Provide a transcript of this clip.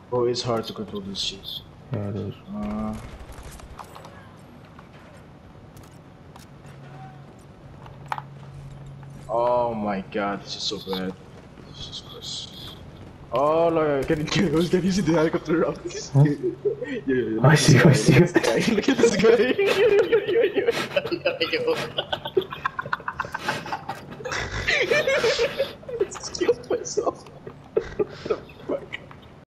Oh, it's hard to control this shit. Yeah, it is. Oh my god, this is so bad. Jesus Christ. Oh, look, can you see the helicopter around this? Huh? Yeah, I see, I see. Look at this guy. Look at this guy.